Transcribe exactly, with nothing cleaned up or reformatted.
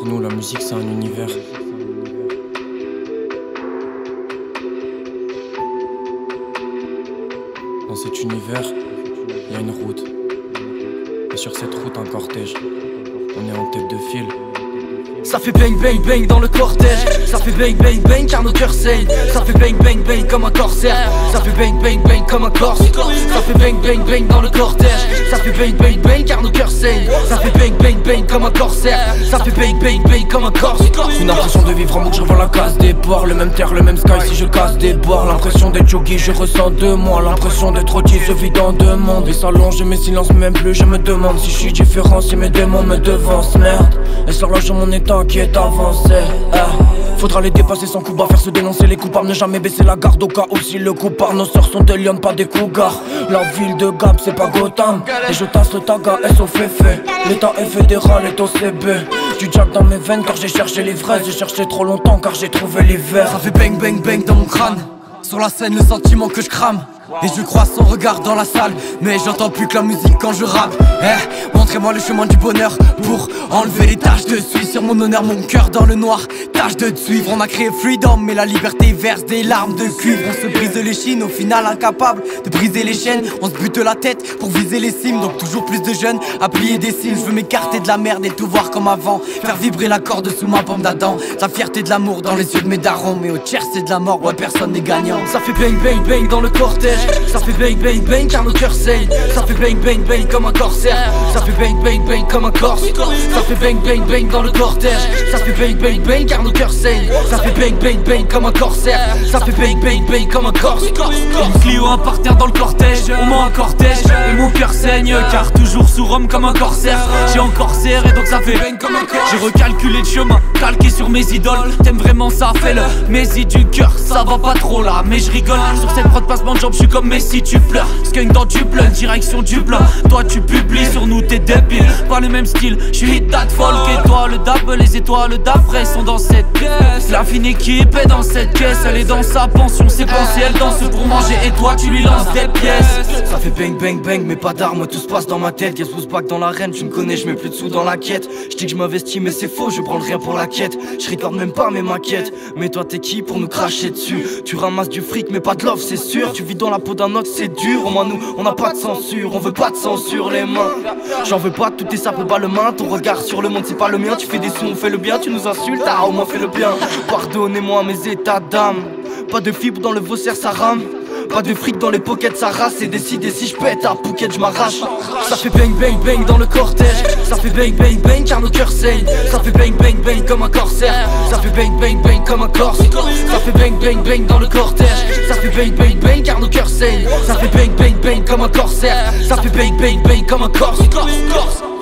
Pour nous, la musique, c'est un univers. Dans cet univers, il y a une route. Et sur cette route, un cortège. On est en tête de file. Ça fait bang bang bang dans le cortège. Ça fait bang bang bang car nos cœurs saignent. Ça fait bang bang bang comme un corsaire. Ça fait bang bang bang comme un corse. Ça fait bang bang bang dans le cortège. Ça fait bang bang bang car nos cœurs saignent. Ça fait bang bang bang comme un corsaire. Ça fait bang bang bang comme un corse. Une impression de vivre en boucle, je revois la case des boires. Le même terre, le même sky si je casse des boires. L'impression d'être yogi, je ressens de moi. L'impression d'être rôti, je vis dans deux mondes. Et s'allonge, mes silences, même plus je me demande si je suis différent, si mes démons me devancent. Merde, est-ce l'horloge de mon état qui est avancé? eh. Faudra les dépasser sans coup bas, faire se dénoncer les coupables. Ne jamais baisser la garde au cas où si le coupable. Nos sœurs sont des lionnes, pas des cougars. La ville de Gap, c'est pas Gotham. Et je tasse le taga, S O F F. L'état est fédéral, est au C B. Du jack dans mes veines car j'ai cherché l'ivresse. J'ai cherché trop longtemps car j'ai trouvé l'hiver. Ça fait bang bang bang dans mon crâne. Sur la scène, le sentiment que je crame. Et je crois son regard dans la salle. Mais j'entends plus que la musique quand je rappe. Eh, montrez-moi le chemin du bonheur pour enlever les taches de suie sur mon honneur, mon cœur dans le noir. Tâche de te suivre, on a créé Freedom, mais la liberté verse des larmes de cuivre. On se brise les chines, au final incapable de briser les chaînes. On se bute la tête pour viser les cimes. Donc toujours plus de jeunes à plier des cimes. Je veux m'écarter de la merde et tout voir comme avant. Faire vibrer la corde sous ma pomme d'Adam. La fierté de l'amour dans les yeux de mes darons. Mais au tiers c'est de la mort, ouais personne n'est gagnant. Ça fait bang bang bang dans le cortège. Ça fait bang bang bang car nos cœurs saignent. Ça fait bang bang bang comme un corsaire. Ça fait bang bang bang comme un corse. Ça fait bang bang bang dans le cortège. Ça fait bang bang bang car nos cœurs saignent. Ça fait bang bang bang comme un corsaire. Ça fait bang bang bang comme un corse. Une Clio, un parterre dans le cortège. On m'a un cortège et mon cœur saigne. Car toujours sous Rome comme un corsaire. J'ai encore serré donc ça fait bang comme un corse. J'ai recalculé le chemin, calqué sur mes idoles. T'aimes vraiment ça, fais-le. Messi du cœur, ça va pas trop là. Mais je rigole, sur cette prod passement de jambes, je suis comme Messi, tu pleures. Skunk dans du blunt, direction du blanc. Toi tu publies, sur nous t'es débile. Pas le même style, je suis hit that folk. Et toi le dab, les étoiles d'après sont dans cette pièce. La fine équipe est dans cette caisse. Elle est dans sa pension, ses pensées, elle danse pour manger. Et toi tu lui lances des pièces. Ça fait bang bang bang mais pas d'armes, tout se passe dans ma tête. Guess who's back dans l'arène, tu me connais, je mets plus de sous dans la quête. Je dis que je m'investis mais c'est faux, je prends le rien pour la quête. Je recorde même pas mes maquettes. Mais toi t'es qui pour nous cracher dessus? Tu ramasses du fric mais pas de love c'est sûr. Tu vis dans la peau d'un autre c'est dur. Au moins nous on n'a pas de censure, on veut pas de censure les mains. J'en veux pas, tout est simple, pas le main. Ton regard sur le monde c'est pas le mien. Tu fais des sons, on fait le bien, tu nous insultes, ah au moins fais le bien. Pardonnez-moi mes états d'âme. Pas de fibre dans le Vaussaire ça rame. Pas de fric dans les pockets, ça race. Et décidé si je pète à Phuket, je m'arrache. Ça fait bang bang bang dans le cortège. Ça fait bang bang bang car nos cœurs saignent. Ça fait bang bang bang comme un corsaire. Ça fait bang bang bang comme un corse. Ça fait bang bang bang dans le cortège. Ça fait bang bang bang car nos cœurs saignent. Ça fait bang bang bang comme un corsaire. Ça fait bang bang bang comme un corse.